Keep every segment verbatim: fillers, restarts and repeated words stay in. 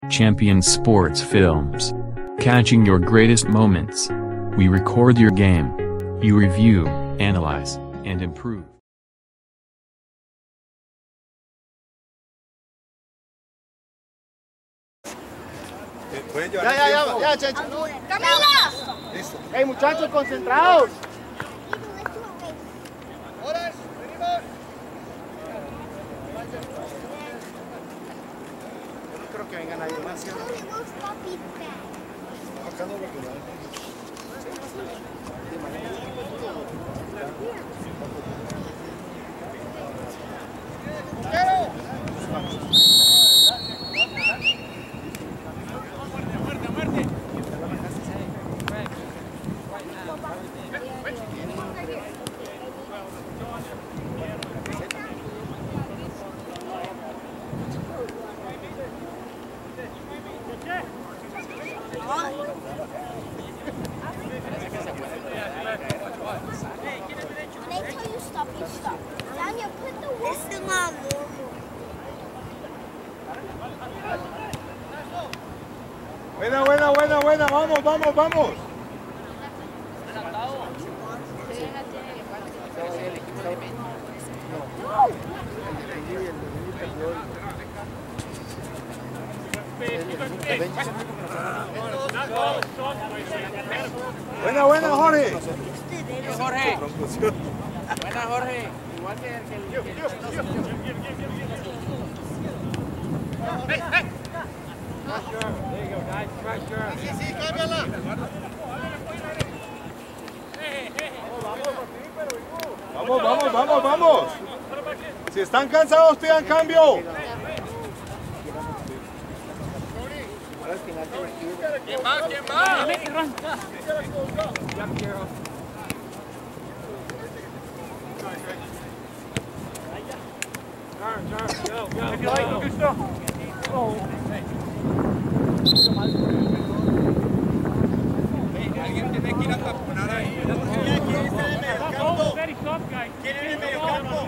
Champion Sports Films. Catching your greatest moments. We record your game. You review, analyze, and improve. Ya, ya, ya, ya, Checho. ¡Camila! Listo. Hey, muchachos, concentrados. Ahora, venimos. Yo no creo que venga nadie más, ¿sí? Acá no lo queda. Buena, buena, buena, buena, vamos, vamos, vamos. Buena, buena, Jorge. Jorge. Buena, Jorge. Igual que el que Hey, hey. Sí, sí, cámbiala. Vamos, vamos, vamos, vamos. Si están cansados, pidan cambio. ¿Quién va? ¿Quién va? Alguien tiene que ir a taponar ahí. ¿Quién está en el medio campo? ¿Quién en el medio campo?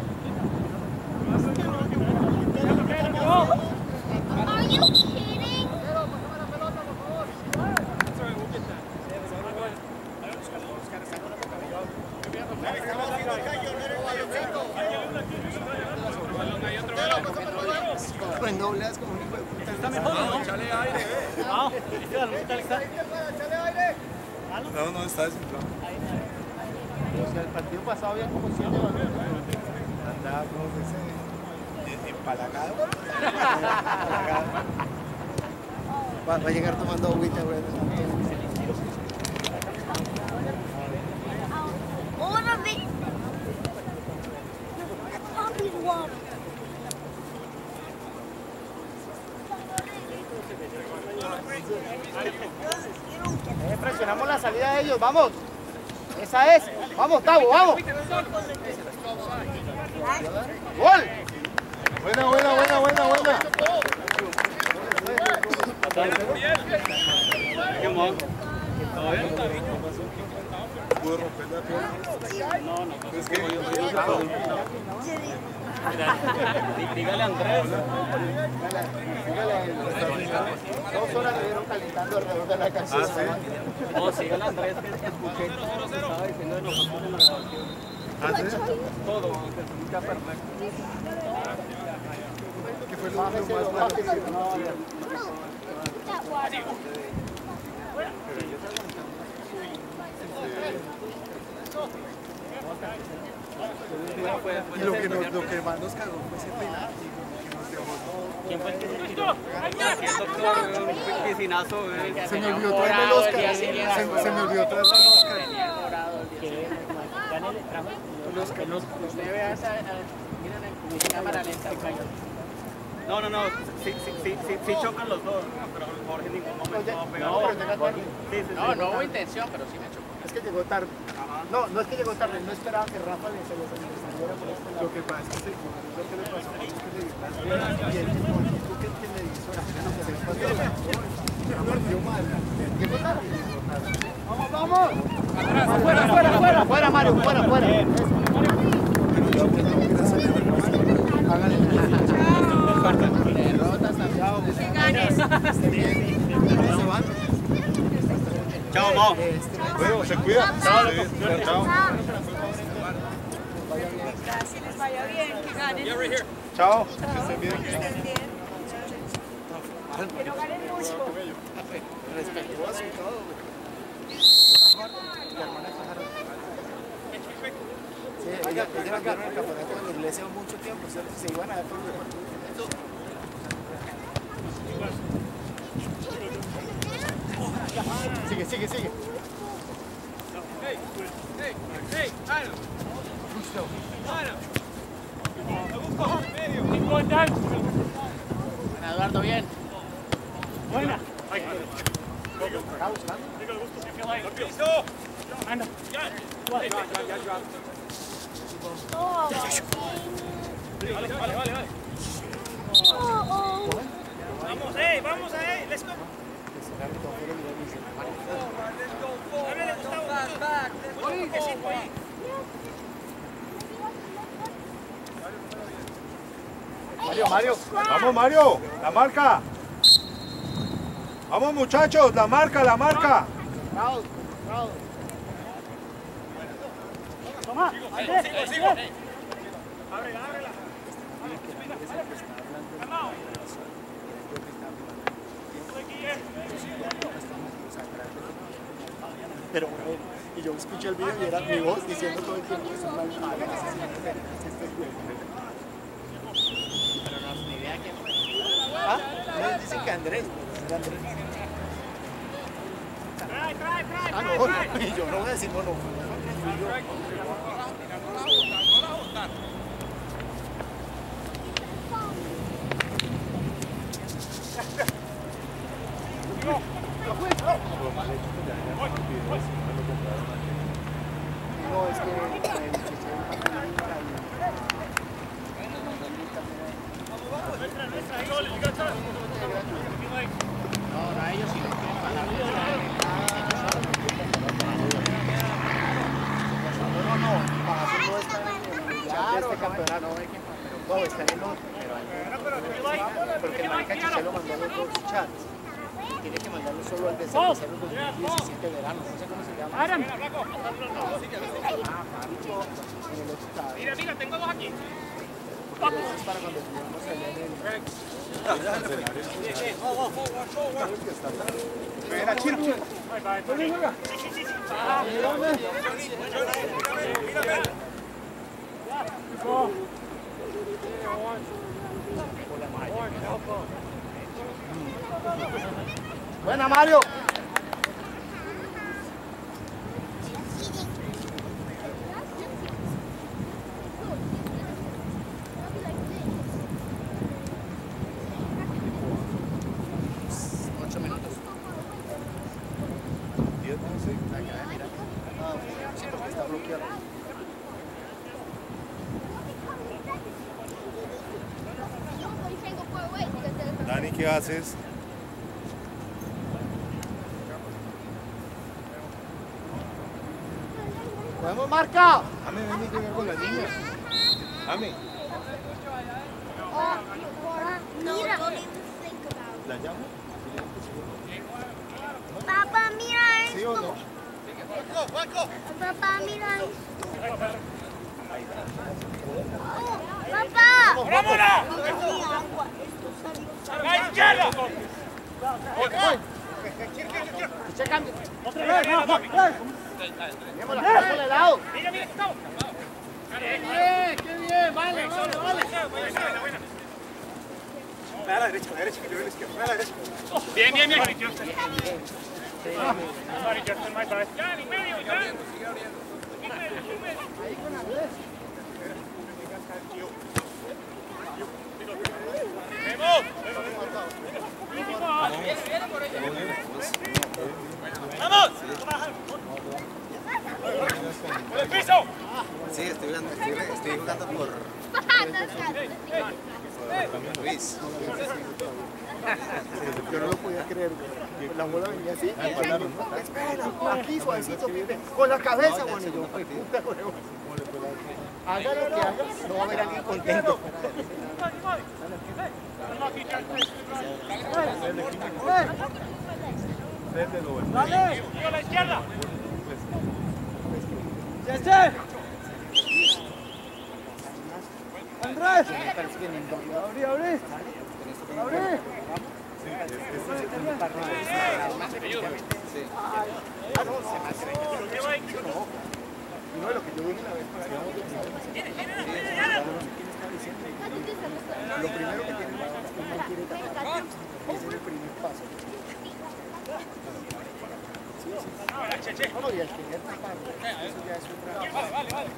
Are you kidding? En doble es como un hijo de puta. Está mejor, ¿no? Chale aire, eh. No, No, no, está desinflado. O sea, el partido pasado había como siete balones. Andaba como ese empalagado. Va, va a llegar tomando agüita, güey. All of it. Puppy love. Eh, presionamos la salida de ellos, vamos. Esa es. Vamos, Tavo, vamos. Gol. Buena, buena, buena, buena, buena. ¿Puedo romper la pierna? No, no. Es que Dígale a Andrés. Dos horas le dieron calentando alrededor de la canción. Ah, sí. No, sígale a Andrés, que escuché todo lo que estaba diciendo de nosotros en la grabación. ¿Ah, sí? Todo, aunque se escucha perfecto. ¿Qué fue lo último más malo? That water. Y lo que, nos, lo que más nos cagó fue ese penalti. ¿Quién fue el que se tiró? El doctor, un piscinazo. Se me olvidó traerle el Oscar. Se, se me olvidó traerle el Oscar. El Oscar. Usted vea esa, miren en cámara lenta. No, no, no, sí, sí, sí, sí, sí chocan los dos, pero Jorge en ningún momento va a pegar. No, pero llega tarde. Sí, sí, sí. No, no hubo intención, pero sí me chocó. Es que llegó tarde. No, no es que llegó tarde, no esperaba que Rafa le se le saliera por este lado. Lo que pasa es que se, lo que le pasó fue que le dio las venas y el tipo que el televisor se pasó. Se partió mal. Llegó tarde. ¡Vamos, vamos! ¡Fuera, fuera, fuera! ¡Fuera, Mario! ¡Fuera, fuera! Pero yo que no quiero salir. Háganle. Derrotas, Santiago. Ganes. Chao, Mo. Bueno, se cuida. Chao, chao. Que les vaya bien, que ganen. Chao, que estén bien. Que no ganen mucho. Respetuoso y todo. La hermana Pájaro. Sí, ella, ella vieron el campeonato en la iglesia mucho tiempo, ¿cierto? Se iban a ver por el deportivo. Sigue, sigue, sigue. Eduardo, bien. Buena. Está buscando. Anda. Oh, Vale, vale, vale, vale. oh, oh. Vamos, eh, vamos, eh, let's go. Dale, Gustavo. Que sí, fue ahí. Mario, Mario. Vamos, Mario. La marca. Vamos, muchachos. La marca, la marca. Bravo, bravo. Toma, Sigo, sigo, sigo. Ábrela, ábrela. Pero bueno, y yo escuché el video y era mi voz diciendo todo el tiempo que es un mal padre. Pero no, ni idea quién fue. Ah, no, dicen que Andrés. pues, Andrés. Ah, no, no, y yo no voy a decir no, no. No, es que el no, a ellos sí les quieren pagar. No, no, no, Pagazón no está en el claro, este campeonato. No, está en el otro, pero porque el marica Chiché lo mandó a los dos chats. Tiene que mandarlo solo al de cero dos mil diecisiete verano, no sé cómo se llama. Adam. Ah, Marco, en el otro estado. Mira, mira, tengo dos aquí. Porque eso es para cuando estuvimos allá en el... Espera, Chino, Chino. Buena, Mario. Ocho minutos. Diez, once. Ah, sí, porque está bloqueado. Dani, ¿qué haces? ¡Podemos, marca! Ame, ven y juega con las niñas. Ame, Mira. ¿la llamo? Papá, mira ¿Sí o no? esto. Papá, mira esto. Oh, papá. ¡Vámonos! Mi agua. Esto salió. ¡A la izquierda! ¡Checando! ¡Otra vez! ¡Tenemos la cara por el lado! Mira, mira, Gustavo. ¡Qué bien! ¡Qué bien! ¡Vale, vale, vale! Ve a la derecha, a la derecha, que yo voy a la izquierda. Ve a la derecha. Bien, bien, bien. ¡Vamos! ¡Por el piso! Sí, estoy jugando, estoy, estoy jugando por Luis. Yo no lo podía creer, güey. La bola venía así. Espera, aquí, suavecito, Pipe. Con la cabeza, bueno, yo, puta, güey. Haga lo que haga, no va a haber alguien contento. Dale. A la izquierda. ¡Cheche! ¡Andrés! ¡Abrí, abrí! ¡Abrí! No es lo que yo dije la vez pasada. Lo primero que tiene es que no quiere tapar. Ese es el primer paso. Vamos, y al querer tapar, eso ya es otra. Vale, vale, vale.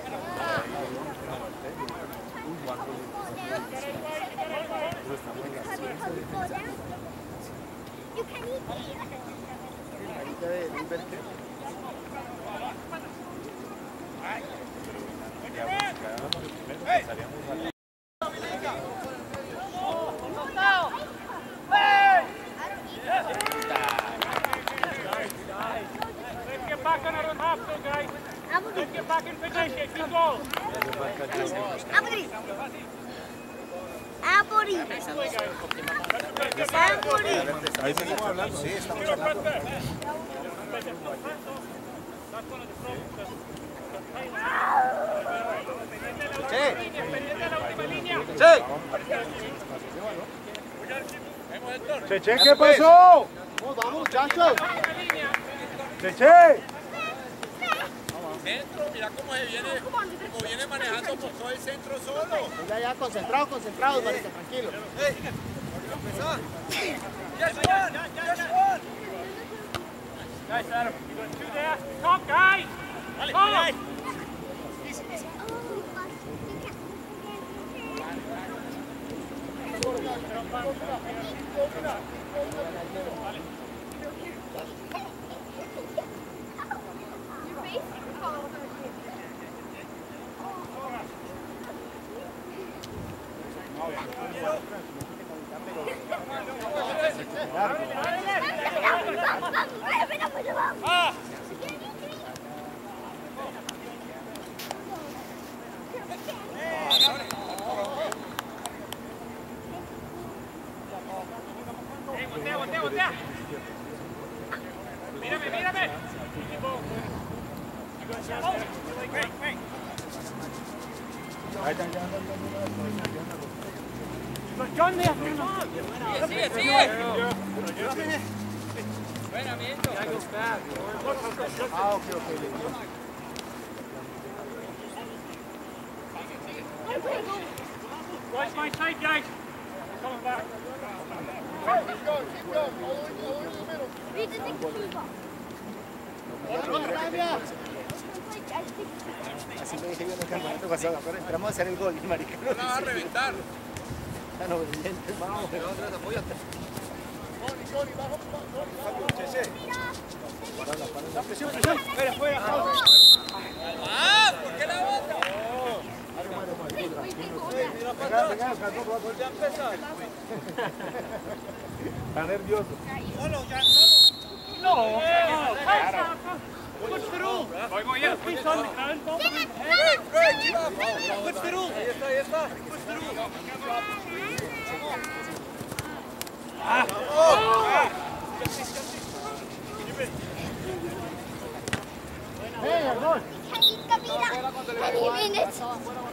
Carita de Wilberque. Abori. Abori. Ahí seguimos hablando, sí, estamos hablando. Cheche, ¿qué pasó? Vamos, vamos, muchachos. Cheche. Centro, mira cómo se viene, cómo viene manejando por todo el centro solo. Ya, ya, concentrados, concentrados, marica, tranquilo. Hey, empezar. Yes, one, yes, one. Nice, Adam. You got two there. Top, guys. Dale, dale. Ah. Voltea, voltea, voltea. Mírame, mírame. John, sigue, sigue, sigue. Buena, miento. Ah, ok, ok. Watch my side, guys. Coming back. Así me dije yo en el campeonato pasado, ahora entramos a hacer el gol, marica. No la va a reventar. Tan obedientes, vamos. Andrés, apóyate. Presión, presión. Fuera, fuera. ¡Ah! ¿Por qué la bota? Ya empezar. Está nervioso. Solo, ya, solo. No. Push through. Voy, voy, ya. Push on. Hey, Fred, keep up. Push through. Ahí está, ahí está. Push through. Ah. ¡Venga, gol! thirty minutes.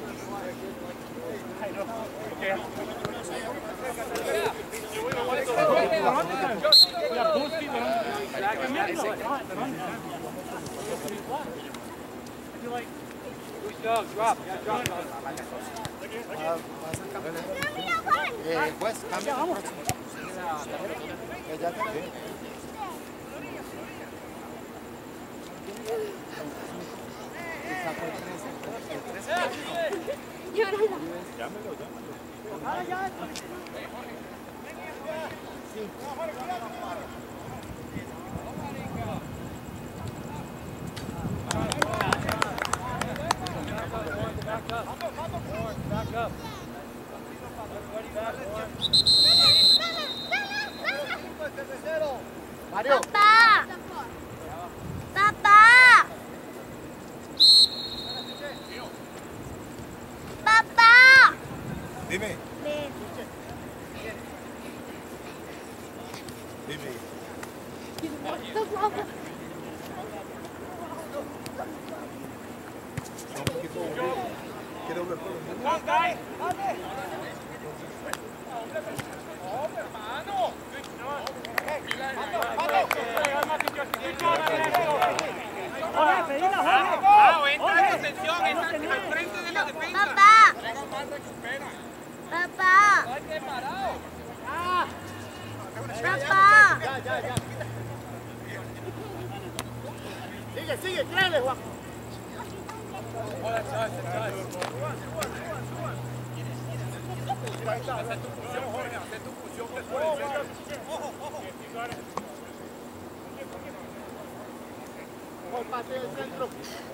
Eh, pues, cambia el próximo. Ya te Llámelo, Mario. Papá. Papá. Papá. Dime. Quiero hablar con los Papá. Papá. Ya, ya, ya. Sigue, sigue, créele, Juan. Pase el centro.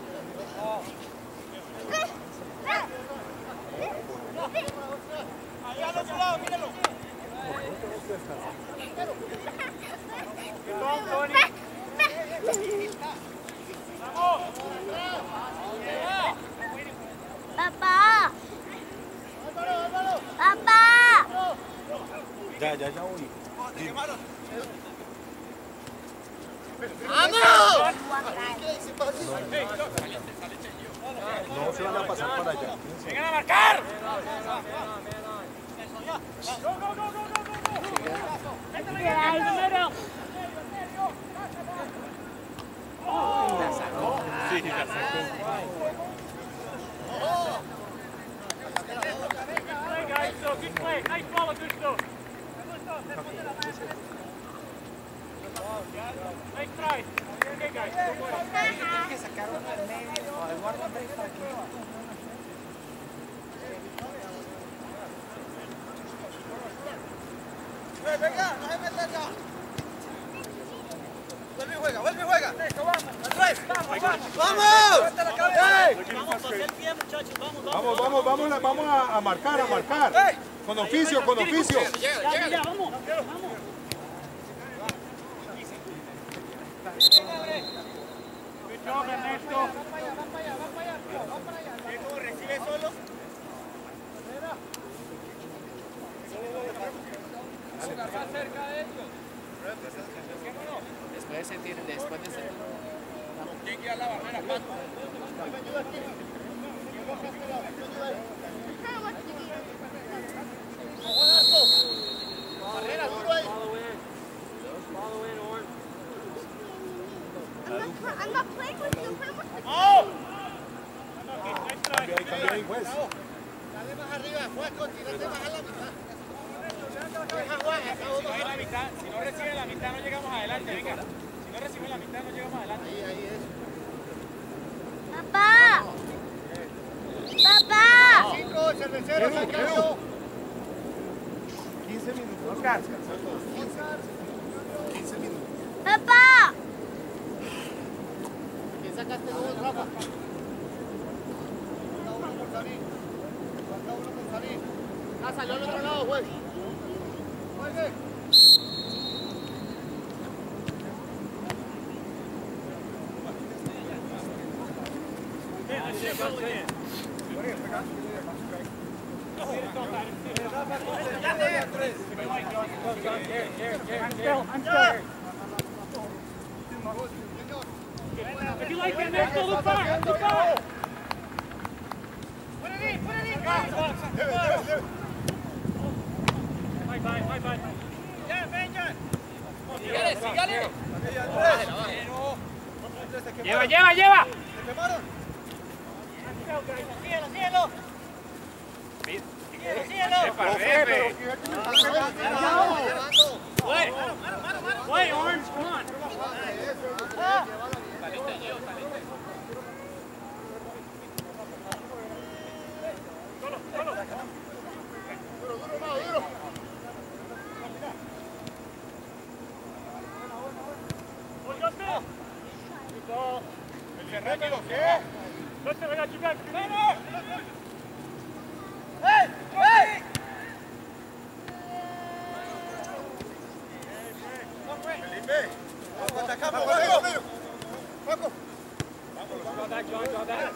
Allá al otro lado, míralo. Papá. Papá. Ya, ya, ya voy. No se van a pasar para allá. ¡Vengan a marcar! Sí, ya sacó. Que sacaron al medio, al guardamedio para que... Venga, no se meta ya. Vuelve y juega, vuelve y juega. Andrés, vamos, vamos. Vamos, vamos, vamos, a- vamos a, a marcar, a marcar. Con oficio, con oficio. Ya, ya, vamos, vamos. Recibe solo. Después de sentir, después de sentir. ¿Quién guía la barrera, Paco? Barrera, duro ahí. I'm not playing with you. Cambia ahí, cambia ahí, juez. Dale más arriba, Juaco, tírate más a la mitad. Si no hay la mitad, si no recibe la mitad no llegamos adelante, venga. Si no recibe la mitad no llegamos adelante. Ahí, ahí es. Papá. Papá. Cinco, cerveceros, Edu, al cambio. quince minutos. Oscar. quince minutos. Papá. ¿Quién sacaste gol, Rafa? Falta uno por salir. Falta uno por salir. Ah, salió al otro lado, juez. Juegue. If you like it, next, look back, look back. Bye, bye, bye, bye. Sígale, sígale. Lleva, lleva, lleva. Síguelo, síguelo. Síguelo, síguelo. Play. Play, Orange, come on. Duro, duro, Mau, duro. El Ferrero, ¿qué? ¡Vamos! ¡Ey! ¡Ey! Felipe, vamos a atacar, vamos, vamos. Paco. Draw that, John, draw that.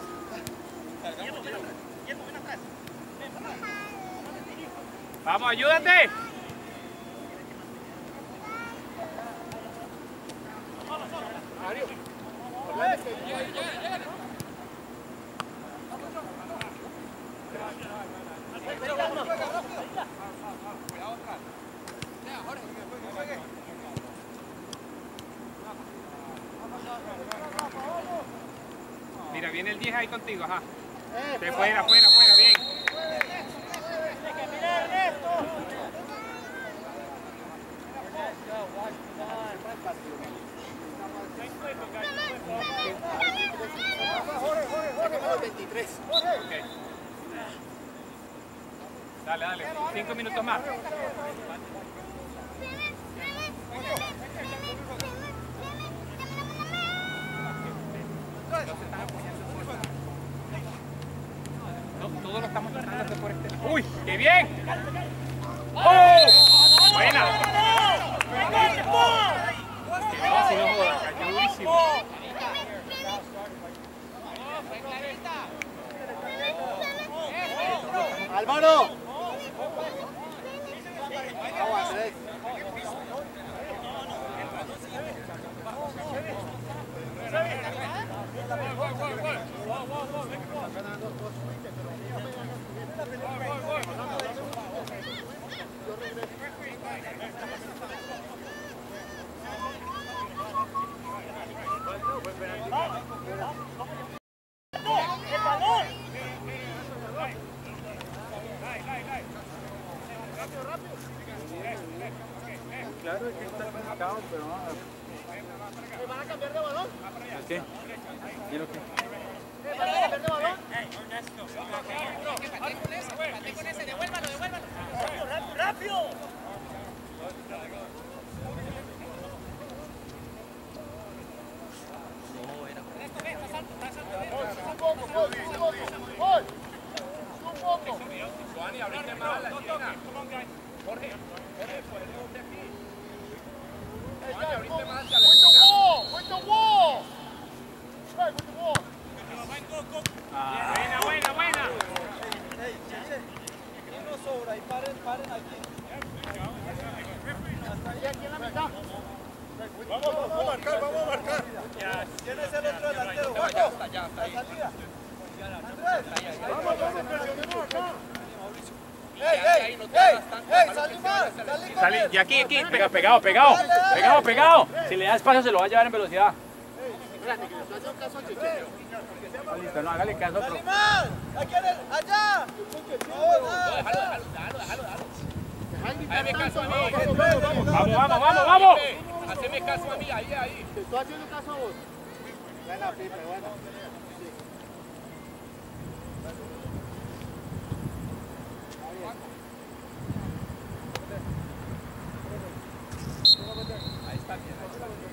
Vamos, ayúdate. Mira, viene el diez ahí contigo, ajá. De fuera, fuera, fuera, bien. veintitrés. Okay. Dale, dale. Cinco minutos más. No, todos lo estamos tratando de hacer por este. ¡Uy! ¡Qué bien! ¡Oh! ¡Buena! No, si no jodas, cayó durísimo. Álvaro. Vamos, Andrés. Claro que está complicado, pero no. ¿Van a cambiar de balón? ¿Qué? ¿Quiero qué? ¿Van a cambiar de balón? Pate con ese, devuélvalo, devuélvalo. ¡Rápido, rápido! Un poco, un poco, un poco. Un poco. Juan, abriste más la esquina. Jorge. With the wall, with the wall. Right, with the wall. Ah, buena, buena, buena. Uno sobra y paren, paren aquí. Vamos, vamos a marcar, vamos a marcar. ¿Quién es el otro delantero? Ya está, ya está ahí. Vamos, vamos, presionemos acá. ¡Ey, ey! ¡Ey! ¡Ey! ¡Salí más! ¡Salí con Salí, él! y aquí, aquí, pega, pegado, pegado, pegado, pegado. Si le da espacio se lo va a llevar en velocidad. Listo, no, hágale caso. ¡Salí más! ¡Aquí en el! ¡Allá! ¡No, déjalo, déjalo, déjalo, déjalo! Hazme caso a mí. Vamos, vamos, vamos, vamos. Hazme caso a mí, ahí, ahí. Te estoy haciendo caso a vos. Buena, Pipe, buena. Ahí está bien, ahí está bien.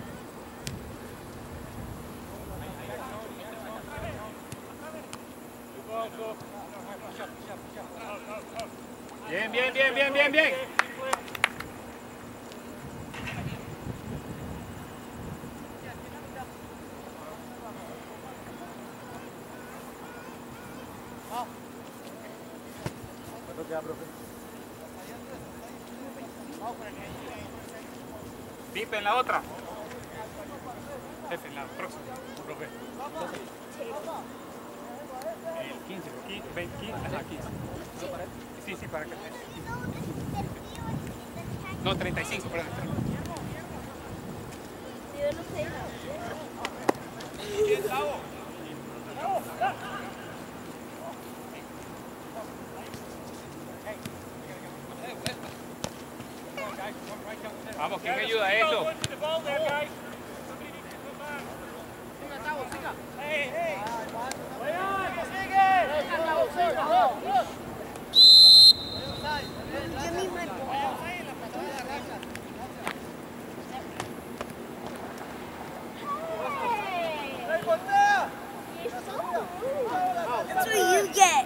Bien, bien, bien, bien, bien, bien. ¿Cuánto queda, profe? Pipe en la otra. Jefe, en la próxima. Profe. El quince, quince, veinte, quince, ajá, quince. Sí, sí, para que. No, treinta y cinco, perdón. Yo no sé. ¿Quién Tavo? Vamos, ¿quién ayuda a eso? Give me my ball. That's what you get.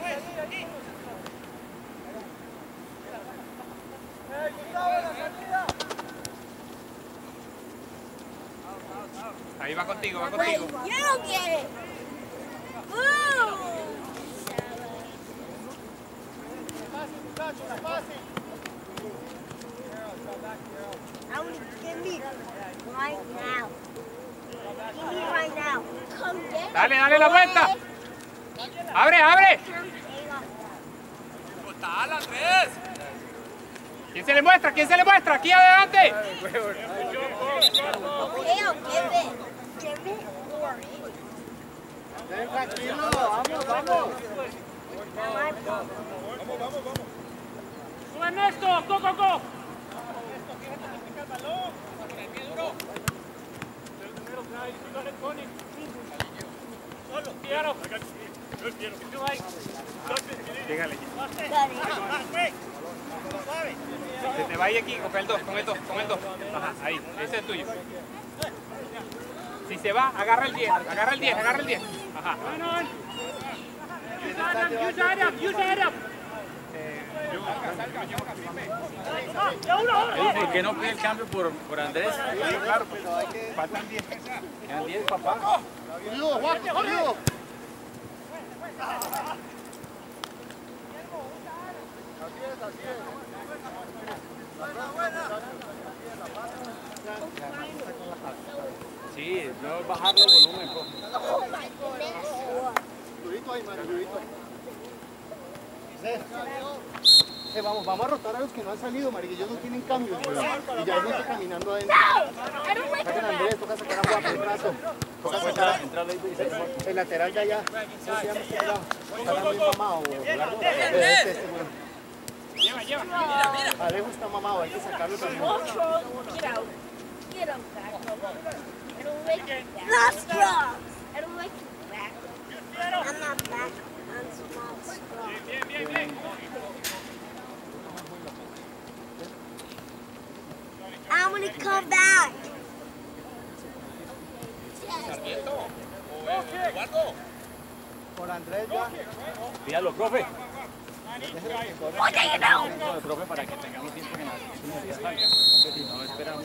Ahí va contigo, va Wait, contigo. you don't get it. Woo! I want to give me right now. Give me right now. Come get it. Dale, dale la vuelta. Abre, abre. ¡Dale, Andrés! ¿Quién se le muestra? ¿Quién se le muestra? Aquí adelante. Okay, I'll give it. Give it or it. Ven, tranquilo, vamos, vamos. Not my problem. ¡Sube Ernesto! ¡Go, go, go! Llegale. Se te va ahí aquí con el dos, con el dos, con el dos. Ajá, ahí, ese es tuyo. Si se va, agarra el diez, agarra el diez, agarra el diez. Ajá. Use Adam, use Adam. ¿Por qué no pide el cambio por, por Andrés? Sí, claro, pero hay que... Faltan diez. Quedan diez, papá. Ayudo, Juan, ayudo. Sí, no bajarle el volumen, profe. Oh my goodness. Ayudito ahí, Mario, ayudito ahí. Eh, vamos, vamos a rotar a los que no han salido, Mario, que ellos no tienen cambios, y ya ellos están caminando adentro. No! I don't like Saquen a Andrés, toca sacar a Juan por brazo. Toca sacar a... El lateral de allá. ¿Cómo se llama este lado? ¿Está muy mamado o largo? Este, este, bueno. Lleva, lleva. Alejo está mamado, hay que sacarlo también. Control. Get out. Get out back. I don't like that. Last drop. I don't like you back. I'm not back. I'm small strong. Bien, bien, bien. I'm gonna come back. Por Andrés ya. Pídalo, profe. What do you know? No, profe, para que tengamos tiempo en la... No, espera.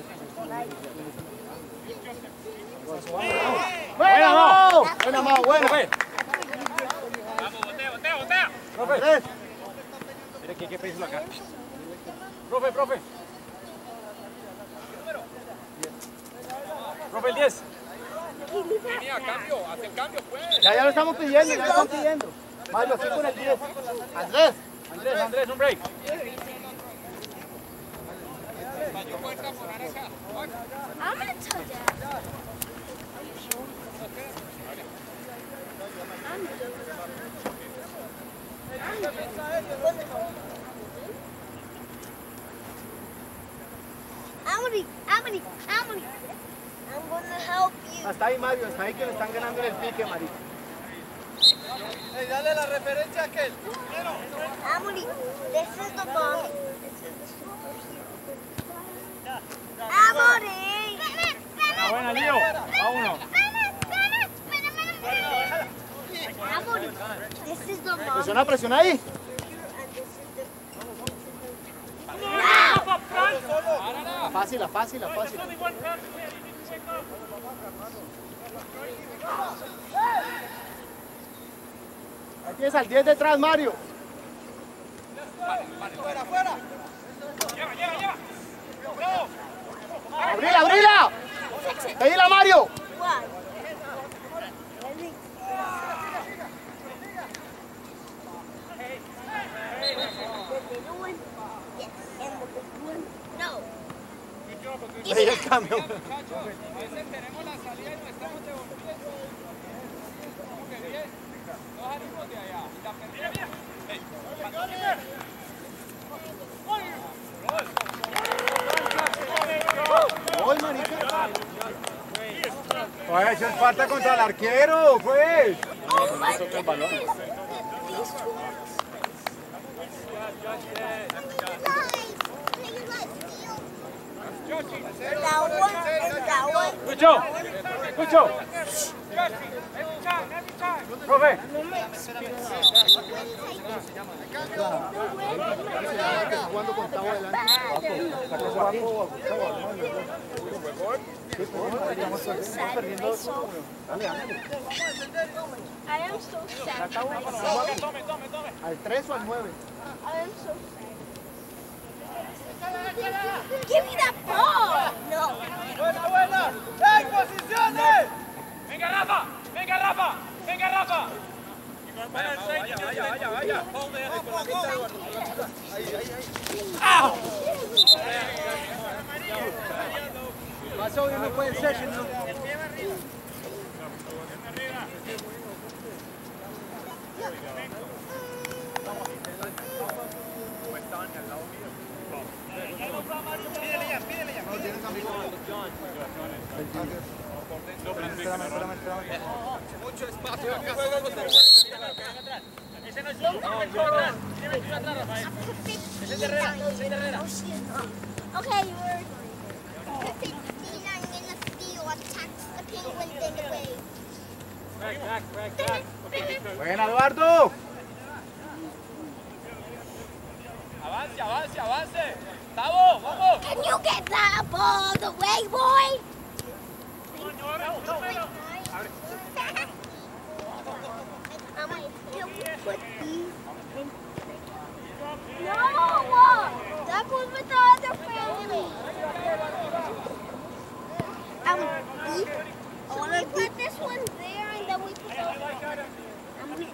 ¡Buena, Mau! ¡Buena, Mau! ¡Buena! Vamos, botea, botea, botea. Profe. Andrés. Mire que hay que pedirlo acá. Profe, profe. Profe, el diez. Venía, cambio, hacen cambio, pues. Ya, ya lo estamos pidiendo, ya lo están pidiendo. Mario, aquí con el diez. Andrés. Andrés, Andrés, un break. I'm gonna touch that. I'm doing I'm gonna, I'm gonna, I'm gonna, I'm gonna help you. Hasta ahí, Mario, hasta ahí que le están ganando en el pique, Mario. Hey, dale la referencia a aquel. I'm gonna, this is the bomb. I'm gonna. Buena, Lío. A uno. I'm gonna, this is the bomb. Presiona, presiona ahí. Fácil, fácil, fácil. Ahí tienes al diez detrás, Mario. Fuera, fuera. Lleva, lleva, lleva. ¡Abrila, abrila! ¡Pedila, Mario! What? Let me. The little one? Yes. And the big one? No. Ahí el cambio. A veces tenemos la salida y nos estamos devolviendo. Como que bien. No salimos de allá. Y la perdemos. ¡Voy, marica! Oye, eso es falta contra el arquero, pues. Oh my goodness. These two. That one and that one. Escucho. Escucho. Profe. Jugando con Tavo adelante. I am so sad for myself. ¿Al tres o al nueve? I am so sad. Give me that ball! No. Buena, buena. ¡Hey, posición! Más obvio no puede ser, ¿no? Pídele ya, pídele ya. No, tienes amigo. Espérame, espérame, espérame. Mucho espacio acá. Ese no es yo. No, yo atrás. Tiene veintiuno atrás, Rafael. Ese es de Herrera. Ese es de Herrera. Okay, we're fifty-nine minutes still attacks the penguins in the way. Back, back, back, back. Okay, good. Buena, Eduardo. Avance, avance, avance. Tavo, vamos. Can you get that ball the way, boy? I'm gonna put these in. No! That goes with the other family. Um, we, so we put this one there and then we put the other one. Um, we,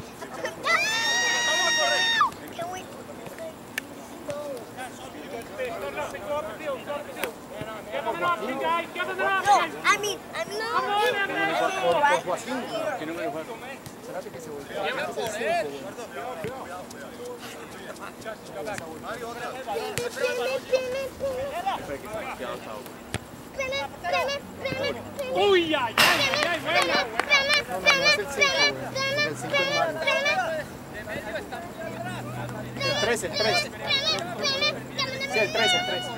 no! Can we? No, I mean, I mean, I mean, right here. ¿Qué número fue? Espérate que se volvió. Uy, ay, ay, ay, buena. No, no, no es el cinco, güey. El cinco es Mario. El tres, el tres. Sí, el tres, el tres.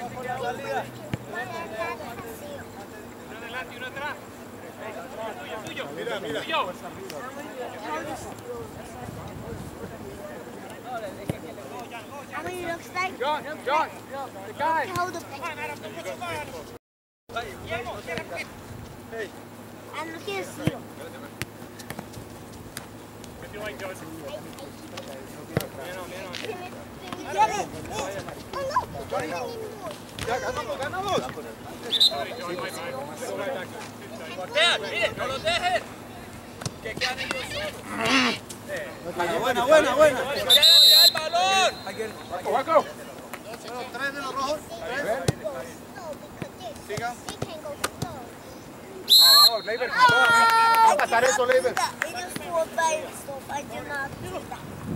Uno adelante y uno atrás. Tuyo, tuyo. Mira, mira. Tuyo. I mean, it looks like. John, John, the guy. Hold the thing. And look at the seal. What do you like, John? Get it. Oh no, don't anymore. Ya, ganamos, ganamos. Sorry, John, my bad. Cortea, mire, no los dejen. Que quedan ellos solos. Buena, buena, buena. ¡Ya el balón! Waco, Waco. Tres de los rojos. Siga. Ah, vamos, Leiber, con toda. Va a matar eso, Leiber. Ellos fue by so I do not do that.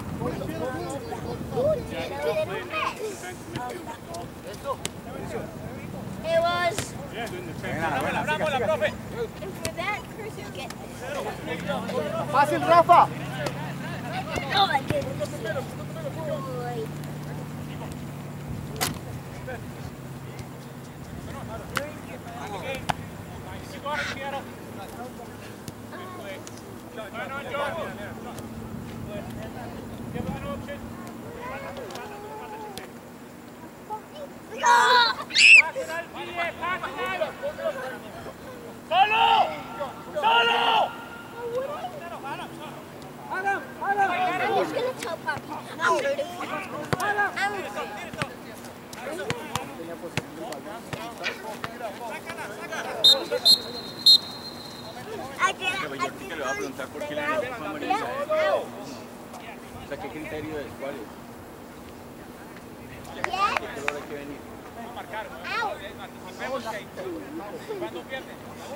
It was. Buena, buena, siga, Bravo, la siga. profe. And for that person get Fácil, Rafa. oh my goodness. Boy. You got it, Seattle. No, no, John. Give him an option. Ah! Pasen al pie, pasen al. ¡Solo! ¡Solo! I'm just gonna tell Poppy. I'm ready. I'm ready. I did it. I did que le va a preguntar por qué le dio roja amarilla a él. O sea, ¿qué criterio es? ¿Cuál es? ¿Qué color hay que venir? ¿Cuándo pierde?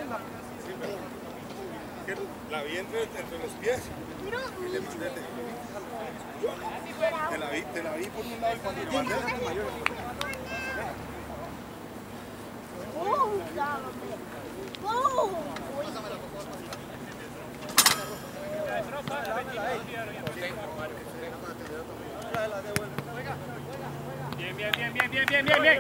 La vi entre, entre los pies. We don't Y need le to mandé. get Te la vi, te la vi por un lado y cuando le mandé. Boom, Donovan. Boom. Bien, bien, bien, bien, bien, bien, bien, bien.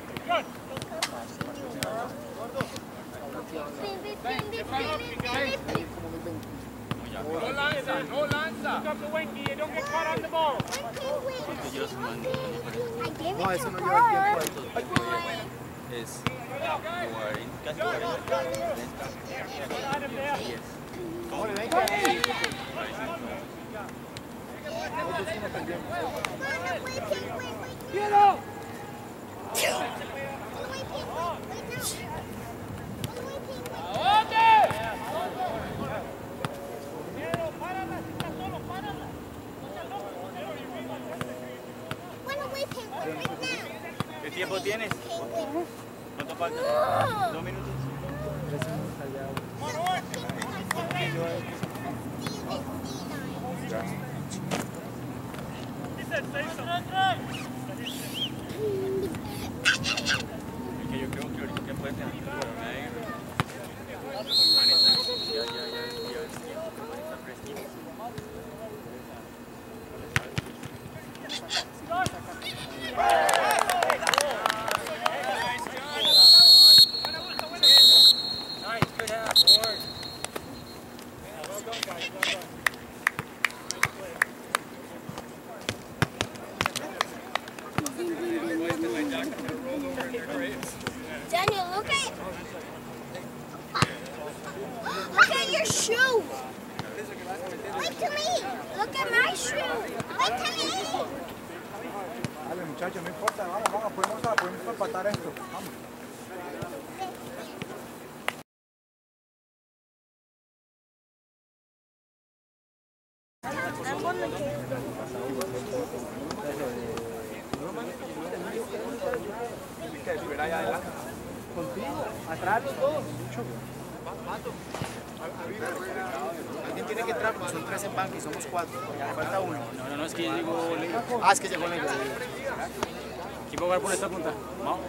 No lanza, no lanza. Look up the winky, you don't get caught on the ball. No, eso no lleva el tiempo ahí. Es cuarenta, cuarenta, diez. Vamos, ven que ¡Quiero! ¿Qué tiempo tienes? ¿Cuánto falta? ¿Dos minutos? Tres minutos allá. Es que yo creo que ahorita puede tener que jugar una de... Ya, ya, ya, ya es tiempo, está fresquito. Daniel, look at look at your shoe. Wait to me. Look at my shoe. Wait to me. Dale, muchachos, no importa, vamos, vamos, podemos, podemos empatar esto. Vamos. Contigo, atrás los dos. Alguien tiene que entrar porque son tres en banca y somos cuatro. Ya falta uno. No, no, no, es que llegó Leiva. Ah, es que llegó Leiva. ¿Quién va a jugar por esta punta? Vamos.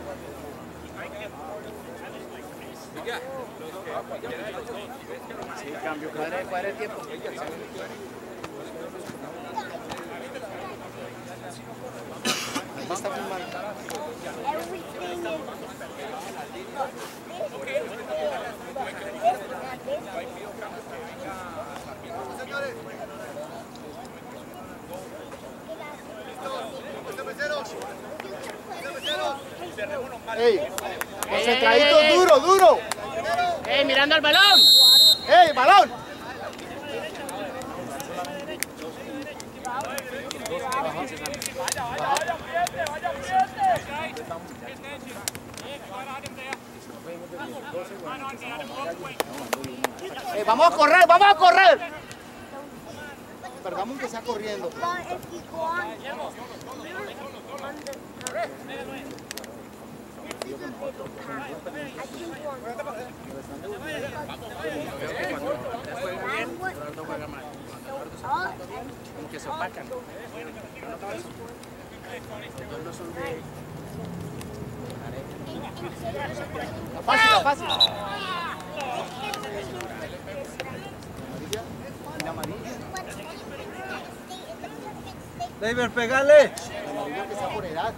Sí, cambio. Cuadra, cuadra el tiempo. Ahí está filmando. ¡Ey! ¡Concentradito, duro, duro! ¡Eh, mirando al balón! ¡Ey, balón! ¡Ey, vamos a correr, vamos a correr! Perdamos que sea corriendo. Como que se opacan. Fácil, fácil. La amarilla. David, pegale. La amarilla que está por edad.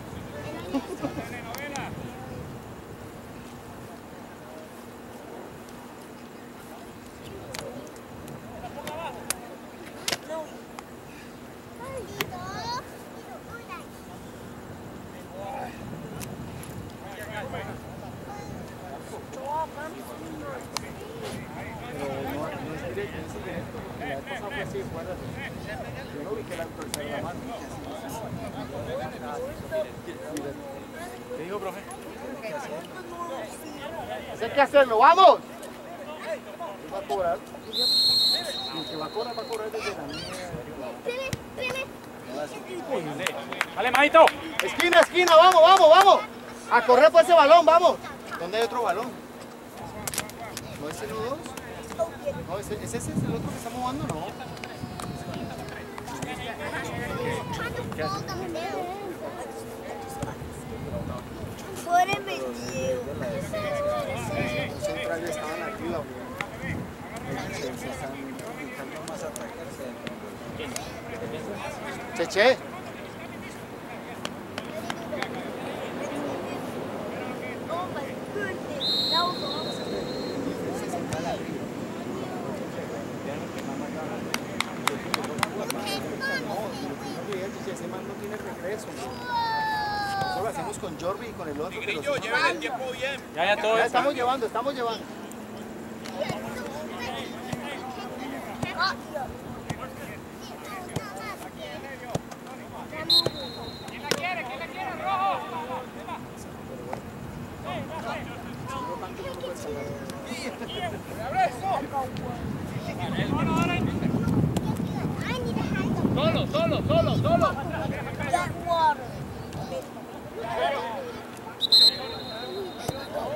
¿Qué dijo, profe? Hay que hacerlo, ¡vamos! Va a cobrar. El que va a cobrar, va a cobrar desde la mía. ¡Vale, Maito! Esquina, esquina, vamos, vamos, vamos. A correr por ese balón, vamos. ¿Dónde hay otro balón? ¿No es el dos? No, ese, ese es el otro que estamos jugando, no. ¿Qué hace? Los centrales estaban arriba, Cheche. Oh my goodness, that was awesome. Ese man no tiene regreso. Eso lo hacemos con Jordi y con el otro. Que Yo, lleven el tiempo bien. Ya, ya todo ya está. estamos llevando, estamos llevando. ¿Quién la quiere? ¿Quién la quiere? ¡Rojo! Solo, solo, solo, solo. That water.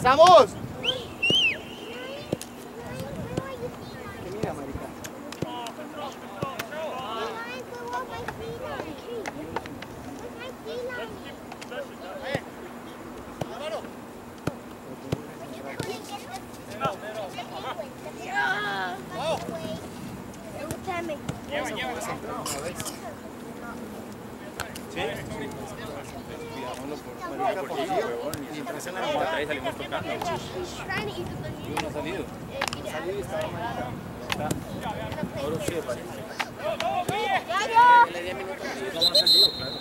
¡Empezamos! ¿Qué mira, marica? Lleva, lleva. Sí. Marica, por ti, huevón, y Mientras en la como mitad. atrás salimos tocando. No ha salido. Salí y estaba marica. Ahora sí, parece. ¡Vamos! Le di minutos y no ha salido, claro.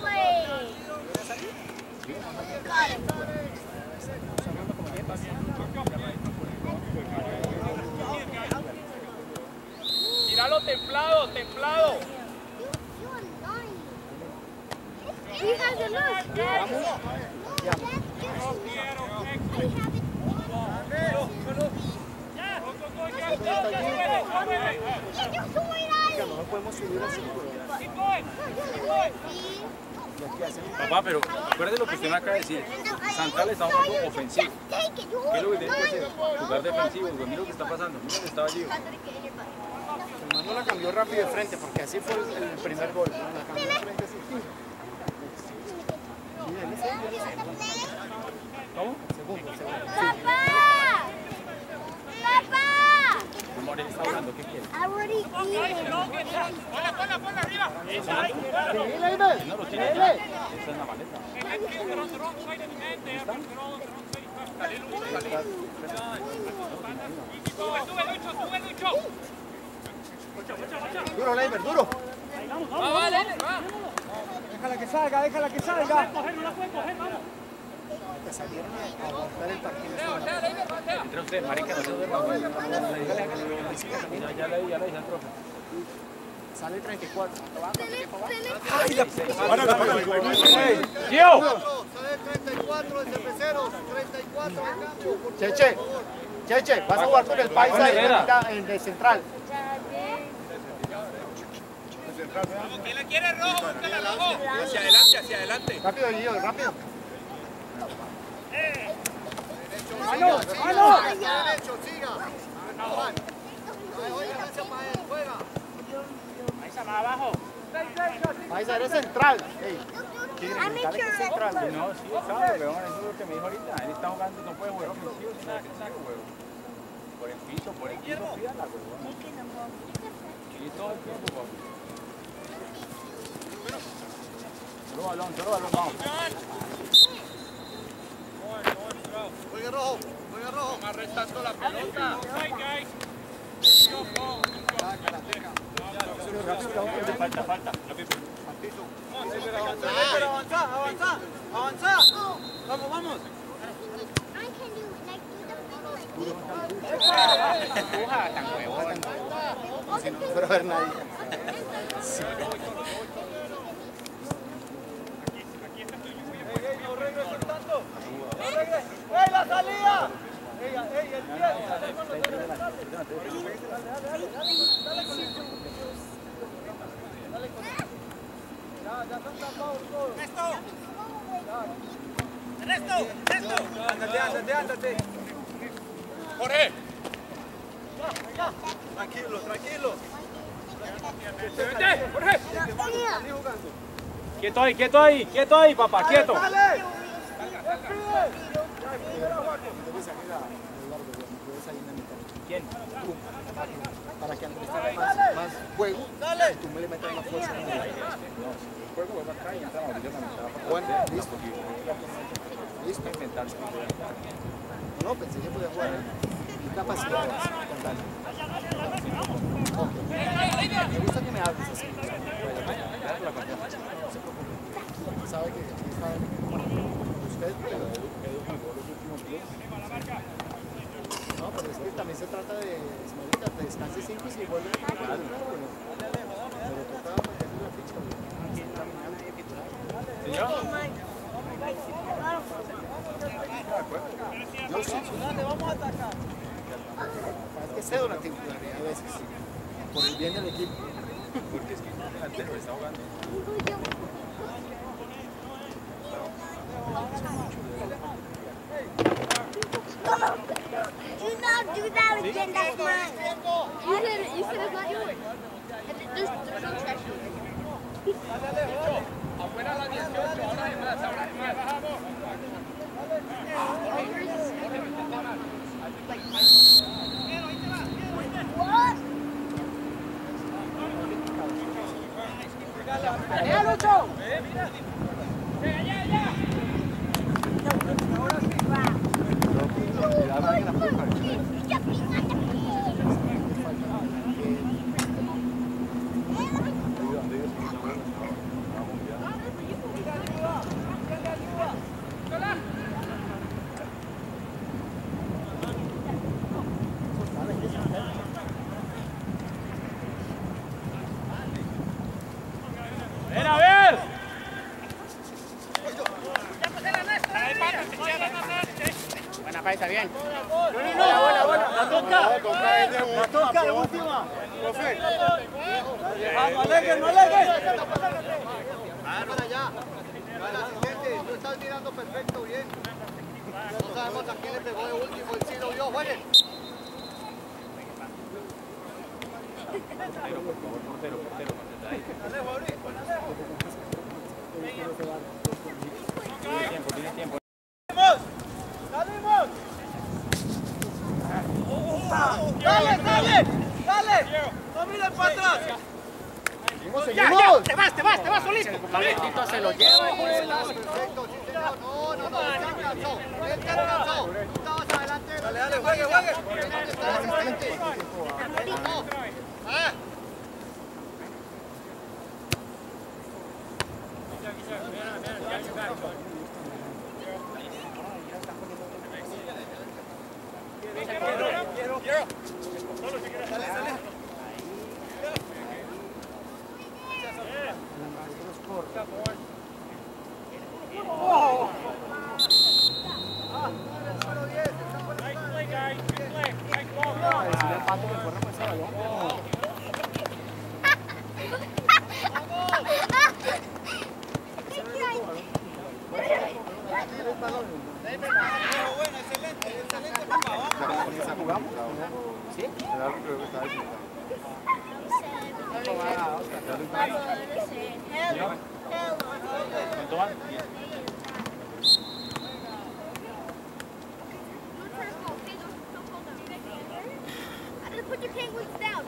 Tíralo templado, templado. No podemos subir así. Papá, pero acuérdate lo que usted me acaba de decir. Santal está jugando ofensivo. ¿Qué es lo que tiene que hacer? Jugar defensivo. Pues mira lo que está pasando. Mira que estaba allí. El man no la cambió rápido de frente porque así fue el, el primer gol. La cambió de frente así. ¿Cómo? Segundo, segundo. ¡Papá! ¡Papá! More está hablando. ¿Qué quiere? I already eaten. Ponla, ponla, ponla arriba. No lo tiene. Esa es la maleta. Sube, sube, Lucho, sube, Lucho. Duro, Leiber, duro. Va, va, dale, va. Déjala que salga, déjala que salga. Que salieron a aguantar el partido. Entre usted, marica, no se duerma. Mira, ya le ya le dije al profe. Sale treinta y cuatro. Párale, párale. ¡Tío! Sale treinta y cuatro de cerveceros, treinta y cuatro de campo. Cheche, Cheche, vas a jugar con el paisa en la mitad, en el central. ¿Quién la quiere rojo? Búscala rojo. Hacia adelante, hacia adelante. Rápido, Guillo, rápido. ¡Mano! ¡Mano! Derecho, siga. Juan. Oiga, hacia para él, juega. Ahí más abajo. Paisa, eres central. Ey, dale que es central. No, sí, sabe, weón. Eso es lo que me dijo ahorita. Él está jugando, no puede jugar ofensivo, sino defensivo, weón. Por el piso, por el piso, pídala, weón. Y todo el tiempo, weón. Solo balón, solo balón, vamos. Juega rojo, juega rojo. Más restando la pelota. Falta, falta. Pero avanza, avanza, avanza. Vamos, vamos. Empuja, tan huevón. Si no, pero ver nadie. Sí. ¡Ey, la salida! ¡Ey, ey, el pie! ¡Ernesto! ¡Ernesto! Ándate, ándate, ándate. ¡Jorge! Tranquilo, tranquilo. ¡Vete! ¡Jorge! Quieto ahí, quieto ahí, quieto ahí, papá, quieto. ¡Dale! ¿Quién? Para que Andrés tenga más, más juego, y tú me le metas más fuerza. No, si el juego va acá y entra Mauricio también. Bueno, listo. Listo, inventarse. No, no, pensé que podía jugar mi capacidad con Dani. Ok. Me gusta que me hables así. Sabe que sabe usted, pero no, pero es que también se trata de, señorita, te descanse cinco y si vuelve a jugar de nuevo, bueno. Pero toca meterle la ficha. Señor. Yo sí, ¿Dónde vamos a atacar? es que cedo la titularidad a veces, por el bien del equipo. Porque es que el delantero está jugando. then that's mine. You said, you said it's not yours. There's, there's no trash here. Afuera la dieciocho, ahora hay más, ahora hay más. What? ¡Eh, Lucho! ¡Ven a ver! Buena paisa, bien. Buena, buena, buena. La toca. La toca, la última. Profe. ¡No alegues, no alegues! Ah, para allá. Para el asistente. Tú estás mirando perfecto, bien. No sabemos a quién le pegó de último. Él sí lo vio. Jueguen. Portero, por favor, portero, portero, tiene tiempo, tiene tiempo. ¡Salimos! ¡Dale, dale! ¡Dale! ¡No miren para atrás! Seguimos, ¡Ya, seguimos. ya! ¡Te vas, te vas, te vas solito! Valentito se lo lleva. Perfecto, sí, señor. No, no, no. Él te alcanzó. Él te alcanzó. Tú estabas adelante. Dale, dale, juegue, juegue. ¿Dónde está el asistente? No. Ah. Bueno, excelente, excelente, papá. Vamos. ¿Jugamos? ¿Sí? ¿Cuánto van? Put your penguins down.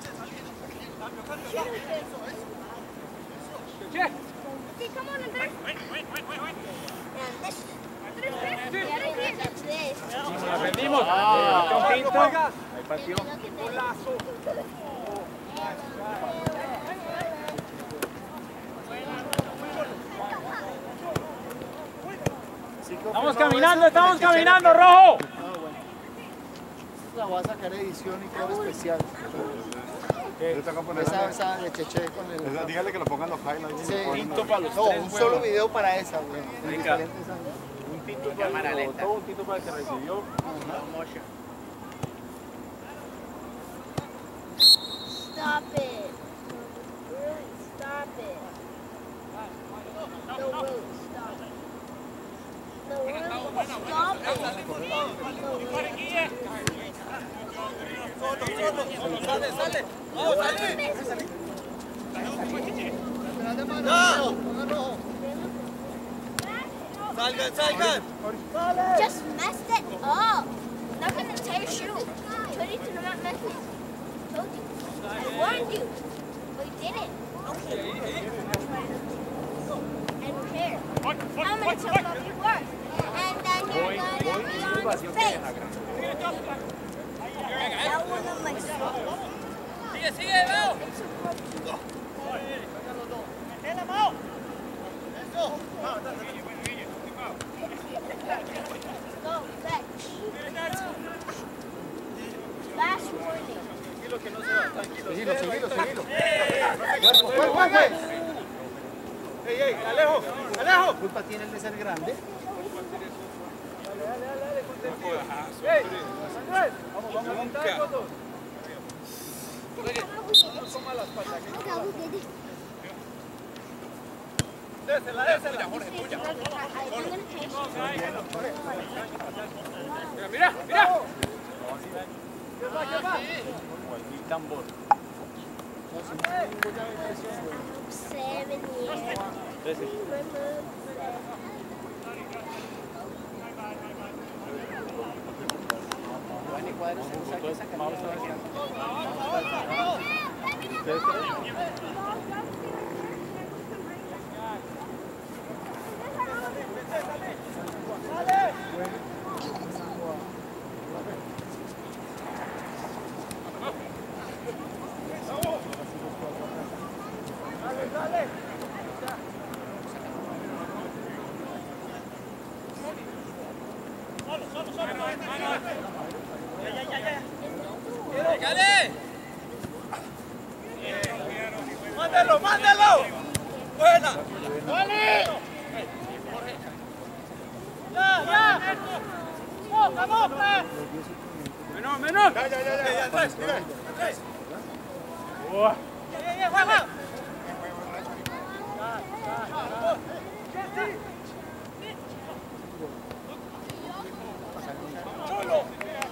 Check! Okay, come on, Andres. Wait, wait, wait, wait, wait. And this. Andres, this. Get in here. That's this. ¡La perdimos! Ah. ¡Con Pinto! Ahí partió. ¡Golazo! ¡Estamos caminando, estamos caminando, Rojo! La voy a sacar edición y queda especial. Esa, esa de Cheche con el... Dígale que lo pongan los highlights. Sí. Tinto para los No, tres un juegos. solo video para esa, güey. Venga. Diferentes ángulos. Un tinto para el que votó, un tinto para el que recibió. Stop it. Really, stop it. No, really, stop it. No, really, stop it. No, really. Sale, sale. Vamos, sale. Salgan, salgan. Just messed it up. Not gonna tear your shoe. Told you to not mess it. Told you. I warned you. But you didn't. And repair. I'm gonna tell you what you were. And then you're gonna be on his face. That one on my soul. Sigue, sigue, Leo. Go, fetch. Last warning. Seguilo, seguilo, seguilo. Cuerpo, cuerpo, cuerpo. ¡Ey, ey! ¡Alejo! ¡Alejo! ¿Qué culpa tiene el de ser grande? Vamos, vamos a montar todos. Désela, désela. Mira, mira, mira. Cualquier tambor. Seven years. trece. Juan y Cuadros se saca esa camisa. ¿Ustedes creen? ¡Pégale! ¡Mándalo, mándalo! ¡Buena! ¡Dale! ¡Ya, ya! ¡Boca, boca! ¡Menor, menor! Ya, ya, ya, ya. Andrés, Mira. Andrés. Uah. ¡Ya, ya, ya! ¡Juega! ¡Chulo!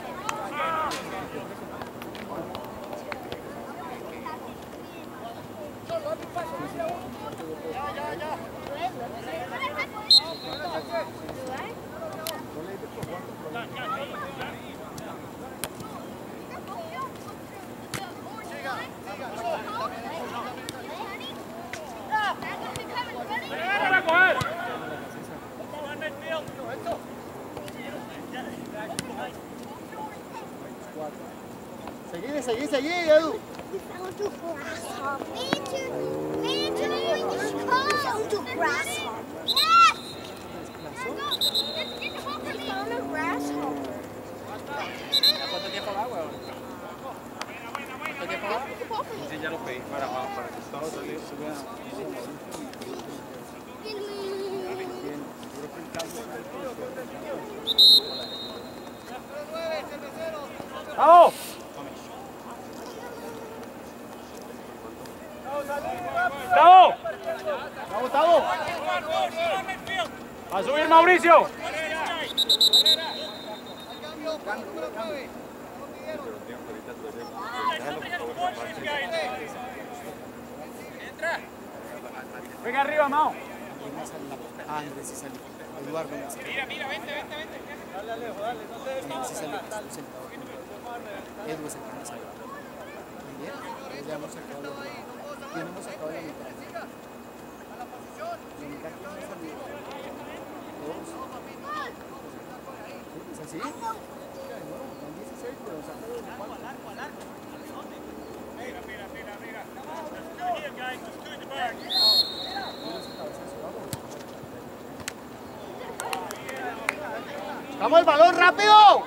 ¡Para coger! Seguí, seguí, seguí, Edu. Found a grasshopper. Me too. Me too. Found a grasshopper. Yes! I found a grasshopper. ¿Cuánto tiempo va, weón? ¿Cuánto tiempo va? Sí, ya lo pedí para, para que Gustavo salga y suba. ¡Vamos! ¡Gustavo! Vamos, Gustavo. ¡A subir, Mauricio! Venga arriba, Mao. Ah, Andrés sí salió. Eduardo no salió. Mira, mira, vente, vente, vente. Dale, Alejo, dale. No te des Andrés sí salió. Estoy sentado. Edu es el que no salió. Bien. Ya hemos sacado la mitad. Ya no hemos sacado la mitad. La mitad que hemos salido. Dos. ¿Es así? No, son dieciséis, pero saca de cuatro. Mira, mira, mira, mira. ¡Vamos el balón rápido!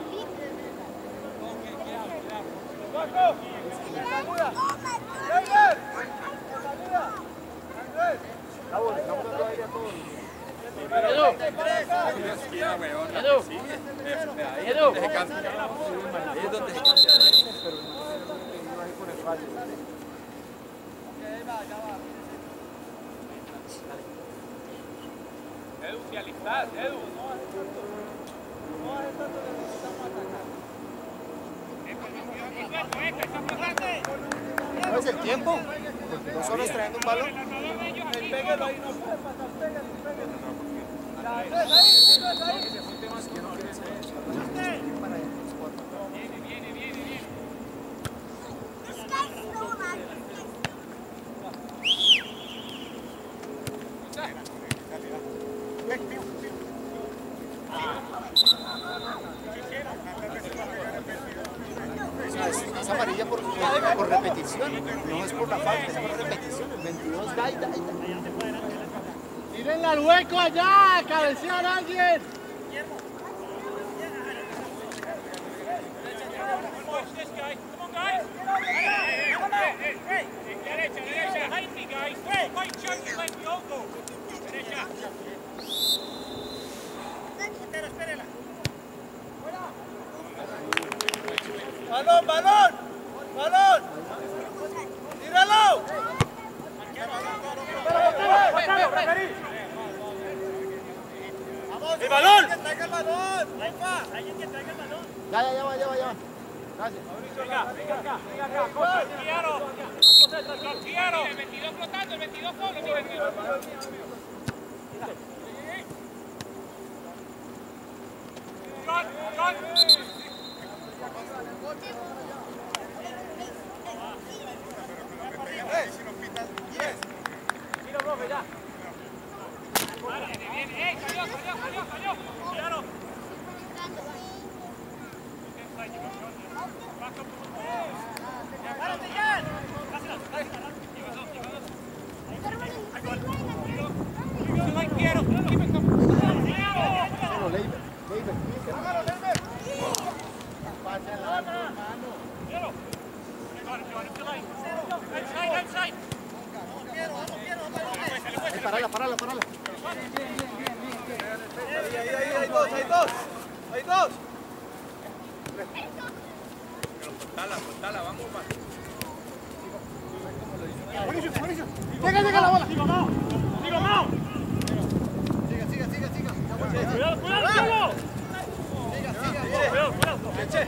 Edu, te alistás, Edu. ¿No es el tiempo? Porque dos horas trayendo un balón. Pégalo ahí, no puede pasar, pégalo, pégalo. Ya, Andrés, ahí, Andrés, ahí. Para él, los cuatro. Viene, viene, viene, viene. O sea, es, es amarilla por, por, por repetición, no es por la falta, es por repetición. veintidós, dai, dai, dai. ¡Tírenle al hueco allá! ¡Cabecear a alguien! Derecha, derecha. Behind me, guys. Right shoulder, left elbow. Derecha. Espera, espérela. ¡Balón, balón! ¡Balón! ¡Tíralo! ¡El balón! ¡Que traiga el balón! ¡Ahí va! ¡Alguien que traiga el balón! Ya, ya, ya va, ya va, ya va. Gracias. Venga, venga acá, venga acá, coge. Quiero. Quiero. El veintidós flotando, el veintidós solo, mira, mira. John, John. Mira, profe, ya. Viene, viene. ¡Eh, salió, salió, salió, salió! ¡Claro! ¡Párate ya! ¡Quiero! Solo Leiber, Leiber. ¡Hágalo, Leiber! Pasa la mano. Outside, outside. Ahí, parala, parala, parala. Ahí, ahí, ahí, hay dos, hay dos. Hay dos. Pero cortala, cortala, vamos más. Buenísimo, buenísimo. Llega, llega la bola. Sigo, Mao. Sigo, Mao. Siga, siga, siga, siga. Cuidado, cuidado, Cholo. Siga, siga, Cuidado, cuidado. Eche.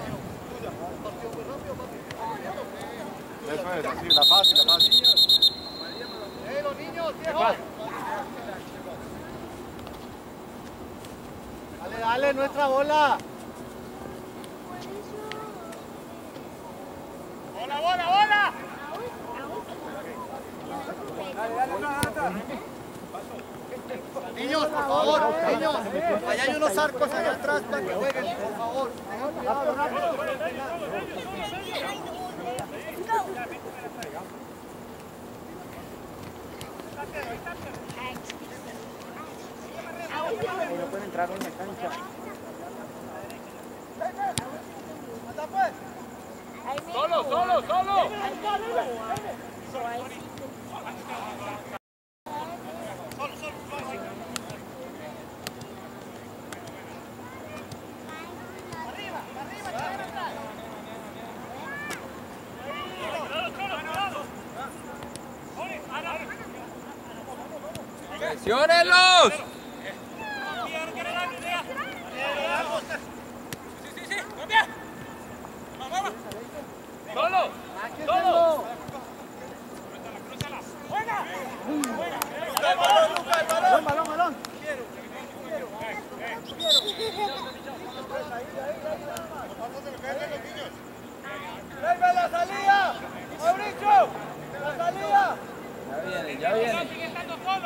Eso es, así, la fácil, la fácil. ¡Eh, los niños, viejo! Dale, dale, nuestra bola. ¡Bola, bola, bola! Niños, por favor, niños. Allá hay unos arcos allá atrás para que jueguen, por favor. No pueden entrar en la cancha. ¡Solo, solo, solo! ¡Presionenlos! Sí, sí, sí, cambia. Vamos, vamos. Solo, solo. Crúzala. Buena. Balón, balón, balón. ¡Leiber, la salida! ¡Mauricio! ¡La salida! Ya viene, ya viene. Sigue estando solo.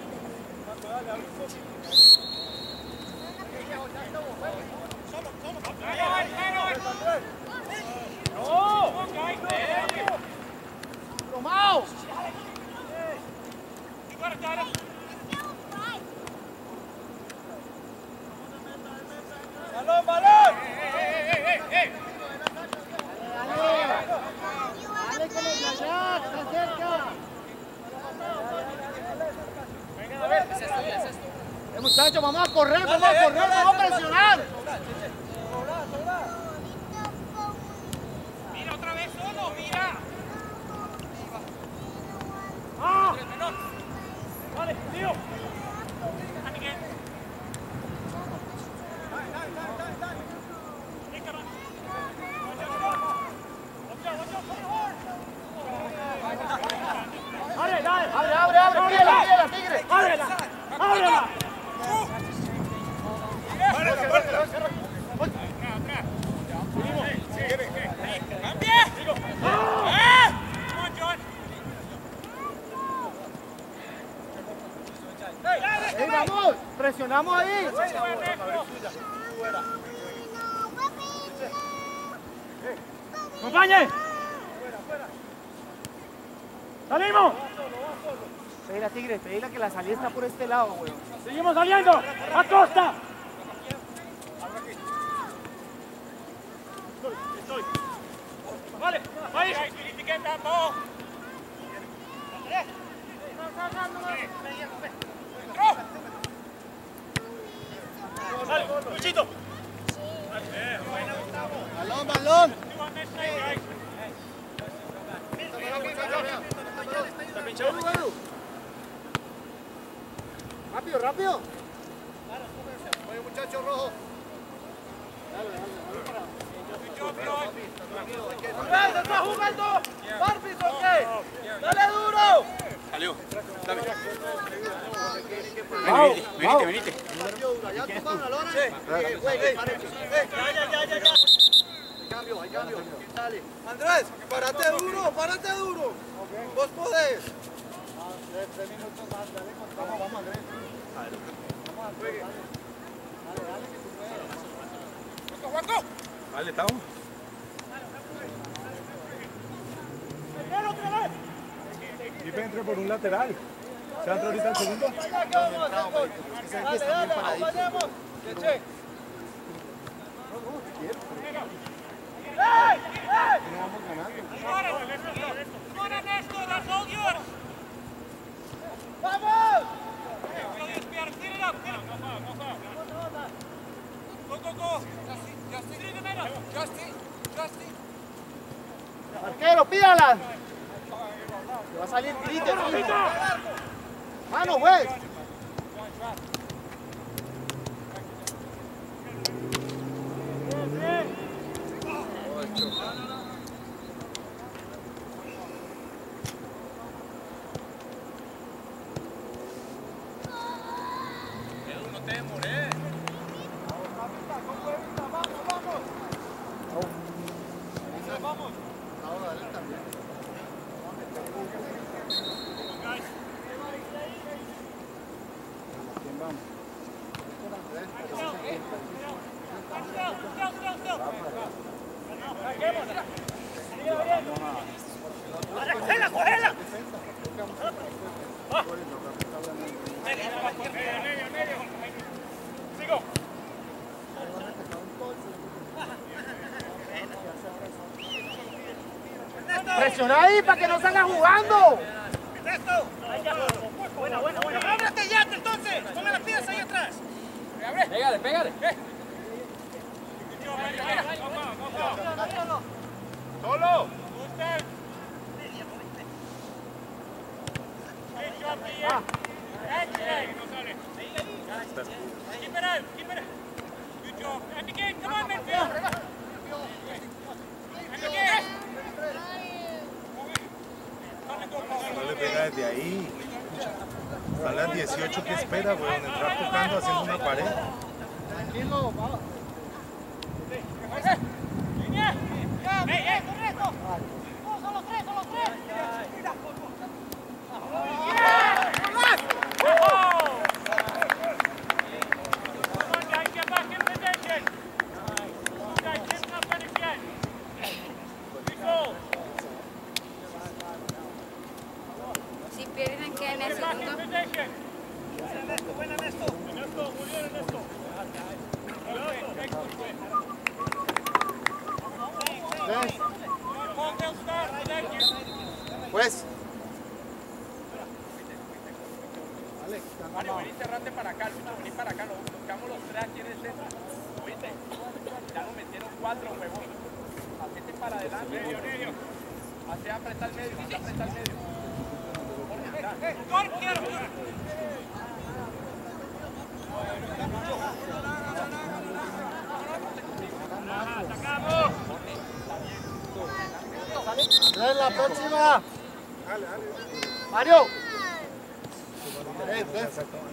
¡Tomao! ¡Balón, balón! Dale con los de allá, está cerca. Eh, muchachos, vamos a correr, vamos a correr, vamos a presionar. Mira otra vez solo, mira. ¡Ah! Vale, tío. A Miguel. Dale, dale. Abre, abre, abre, pídela, pídela, tigre. ¡Ábrela! ¡Ábrela! ¡Cambia! ¡Ah! Come on, John. ¡Ey, vamos! ¡Presionamos ahí! ¡Acompañe! ¡Salimos! Pedila, tigre, pedila que la salida está por este lado, güey. ¡Seguimos saliendo! ¡A costa! Vale, ahí. Dale, Luchito. Balón, balón. Rápido, rápido. Oye, muchacho rojo. Dale, dale, dale para. ¡Andrés, está jugando! ¡Barbis, ok! ¡Dale duro! Salió. Dame. Vamos, Venite, vamos. venite, venite. ¿Ya tocaron la lona? Sí. Ya, ya, ya, ya, ya. Hay cambio, hay cambio. Dale. Andrés, párate duro, párate duro. Vos podés. Tres minutos más, dale, vamos, vamos, Andrés. Vamos, Andrés, dale. Dale, dale, que tú puedes. ¡Juanco! Vale, estamos. Pipe entra por un lateral. ¿Se entra ahorita el segundo? Dale, dale, acompañemos. Che. ¡Ey! ¡Ey! No vamos ganando. ¡Vamos! Arquero, pídala. Que va a salir grite. Mano, güey. No te demoré. Vamos. Ahora, dale también. ¿Quién vamos? ¡Cógela, cógela! ¡Sigo! Presiona ahí para que no salga jugando. ¡Esto! Buena, buena, buena. ¡Ábrete ya, entonces! ¡Ponme las piezas ahí atrás! Pégale, pégale. ¡Solo! No le pega desde ahí. Están las dieciocho que espera, weón. Entrar tocando, haciendo una pared. Tranquilo, vamos. Si pierden, ¿qué en el segundo? Pues. Mario, vení, cerrate para acá, Lucho, vení para acá, nos buscamos los tres aquí en el centro. ¿Oíste? Ya nos metieron cuatro, huevón. Hacete para adelante. Medio, medio. Hace apretar el medio, hace apretar el medio. ¡Gol, quiero! ¡Atacamos! Andrés, la próxima. Mario. Eh, ves.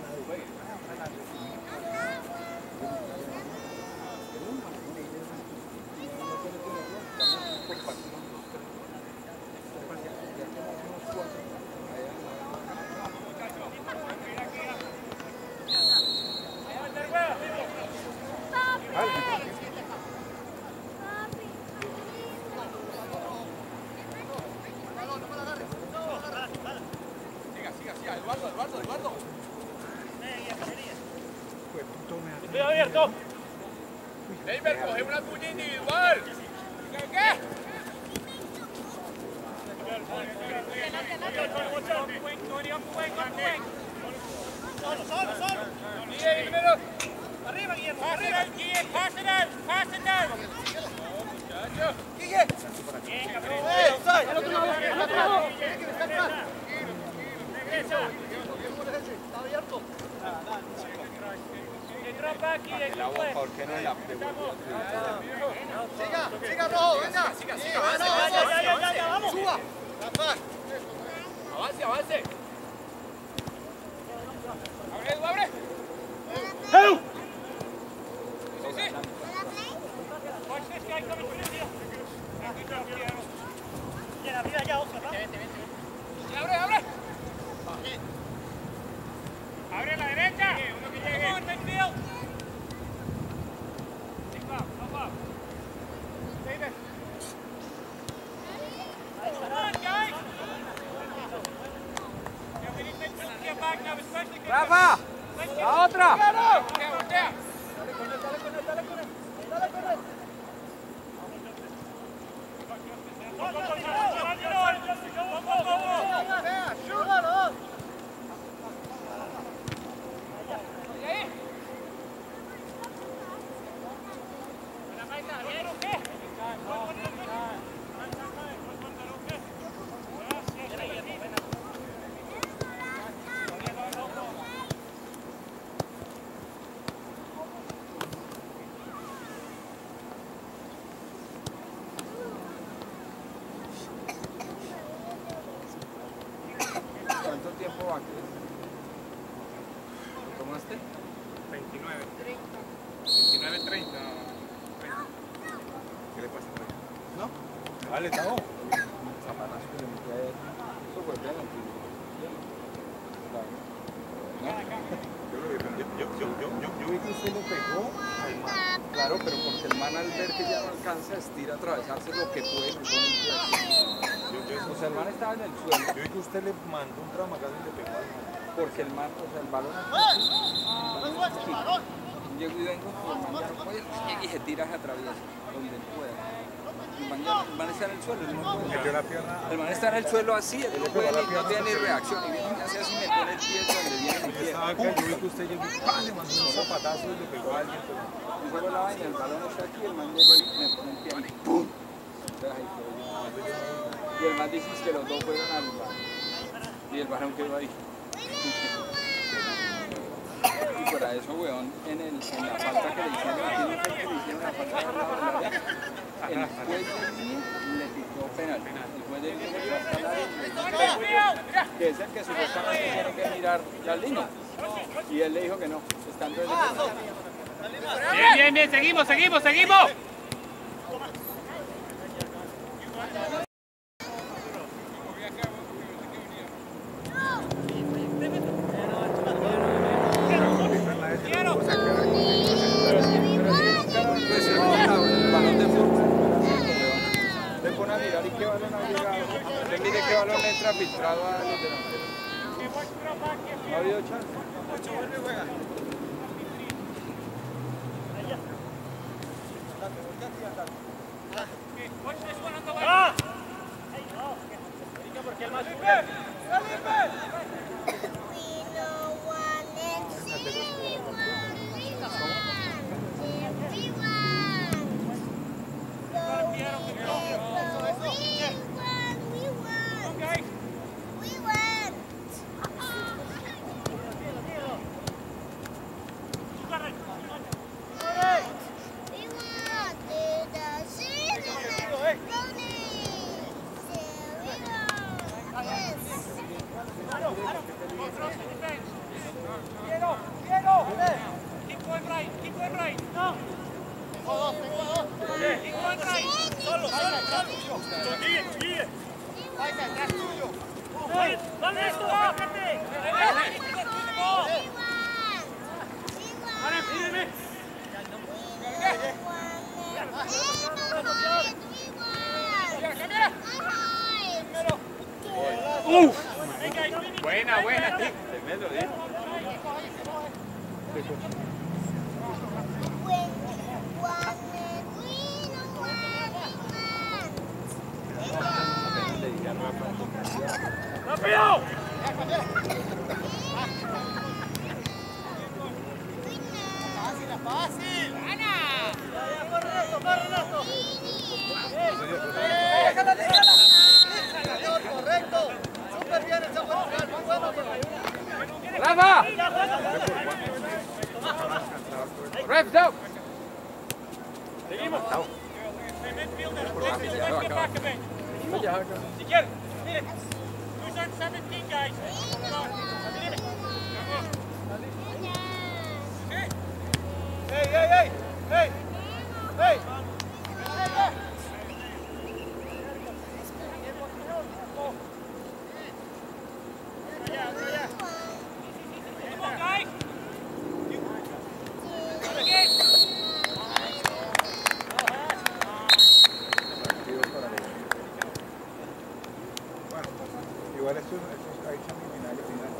Siga, siga, siga, Eduardo, Eduardo, Eduardo. Estoy abierto. Neymer, coge una cuña individual. ¿Qué? ¿Qué? Solo, solo, solo. Sigue, dímelo. Arriba, Guillermo. Arriba, Guille, pásenal, pásenal. Muchachos. Guille. Bien, cabrón. ¡Eh, Osay! ¡Al otro lado! ¡Al otro lado! Está atrás. Regresa. Está abierto. Entra La boca, ¿por qué no la pregunta? Siga, siga rojo, venga. Siga, siga, Sí, siga, avance, avance, avance, ya, ya, ya, vamos. Suba. Lanzar. Avance, avance. Abre, Edu, abre. Help! Sí, sí. Watch this guy coming through here. Ya, mira ya, Oscar, ¿va? Sí, abre, abre. Abre la derecha. Uno que llegue. Come on, midfield. Take off, come off. Stay there. Come on, guys. Yeah, we need midfield to get back now, especially because... ¡Rafa! ¡La otra! Voltea, voltea. ¿Cuánto tiempo va? ¿Lo tomaste? veintinueve. veintinueve treinta. ¿Qué le pasa? ¿No? Vale, estamos. Zapatazo que le metí a él. Eso fue bien, Yo, yo, yo, yo, yo vi que usted le pegó al man. Claro, pero porque el man al ver que ya no alcanza, estira a atravesarse lo que puede y pone el pie aquí. Yo, yo, O sea, el man estaba en el suelo, yo vi que usted le mandó un tramagazo y le pegó al man. porque el man, o sea, el balón aquí, llego y vengo, y el man ya no puede, y se tira, se atraviesa, donde pueda. El man, ya, el man está en el suelo, él no puede. Metió la pierna. El man está en el suelo así, él no puede ni, no tiene ni reacción, y viene y hace así, me pone el pie donde viene mi Yo pie. estaba acá, yo vi que usted llegó y ¡pam! Le mandó un zapatazo y le pegó a alguien. Pero... Y luego la vaina, el balón está aquí, el man llega y me pone el pie y ¡pum! Entonces ahí quedó yo. Y el man dice que los dos fueron al bar. Y el balón quedó ahí. Y por eso, weón, en, el, en la falta que le hicieron, aquí no fue que le hicieron la falta de la área, el juez de línea le pitó penal. El juez de línea le pitó penal y le pitó penal, que es el que supuestamente tiene que mirar la línea. Y él le dijo que no, estando en el penal. Bien, bien, bien, seguimos, seguimos, seguimos. Pues el balón de fútbol, le pone a mirar y qué balón ha llegado. Usted mire qué balón le entra filtrado a los delanteros. ¿No ha habido chance? ¡Ah! Keep going right, keep going right. No. Keep going right. Solo, solo, solo. Guille, Guille. Paisa, atrás tuyo. ¿Dónde es tu bájate? Uf. Buena, buena. Tremendo, ¿eh? ¡Rápido! Fácil, fácil. ¡Corre, Renato! ¡Corre, Renato! Déjala, déjala. Señor, correcto. Súper bien el Samuel. Muy bueno. ¡Rafa! Ahí Refs out. Seguimos. Si quieres, miren. Who's on seventeen, guys? Hey, hey, hey, hey, hey. Igual esto, esto ha hecho mi final final.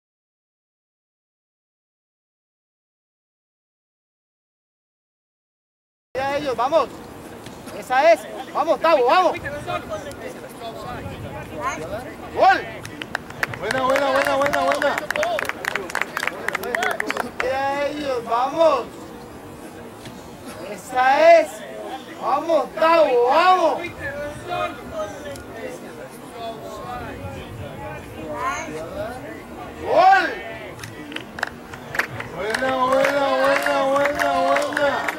Ya ellos, vamos. Esa es. Vamos, Tavo, vamos. Gol. Buena, buena, buena, buena, buena. Ya ellos, vamos. Esa es. Vamos, Tavo, vamos. Gol. Buena, buena, buena, buena, buena.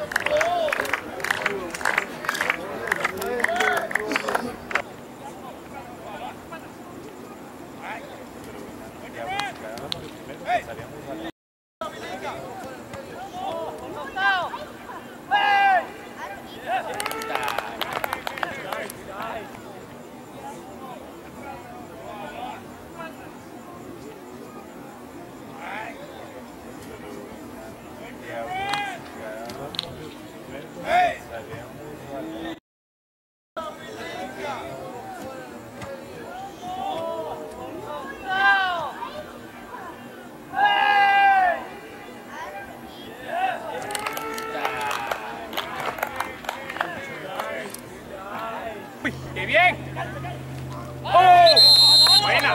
¡Qué bien! ¡Oh! ¡Buena!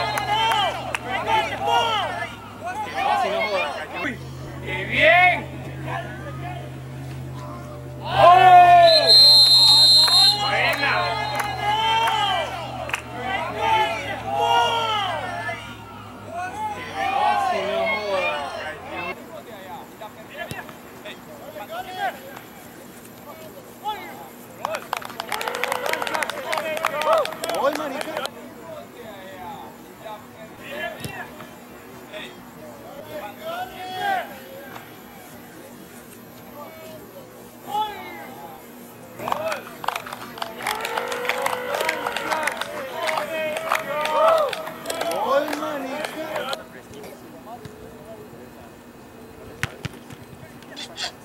¡Uy! ¡Qué bien! ¡Oh! ¡Buena! Gol, marica. Gol, marica.